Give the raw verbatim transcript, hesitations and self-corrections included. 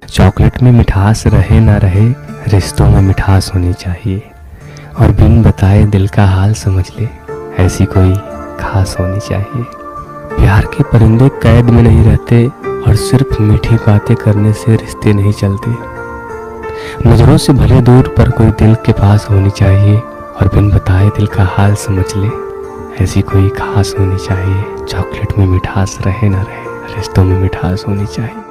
Chocolate में मिठास रहे ना रहे, रिश्तों में मिठास होनी चाहिए। और बिन बताए दिल का हाल समझ ले, ऐसी कोई खास होनी चाहिए। प्यार के परिंदे कैद में नहीं रहते, और सिर्फ मीठी बातें करने से रिश्ते नहीं चलते। नजरों से भले दूर पर कोई दिल के पास होनी चाहिए, और बिन बताए दिल का हाल समझ ले, ऐसी कोई खास होनी चाहिए। चॉकलेट में मिठास रहे ना रहे, रिश्तों में मिठास होनी चाहिए।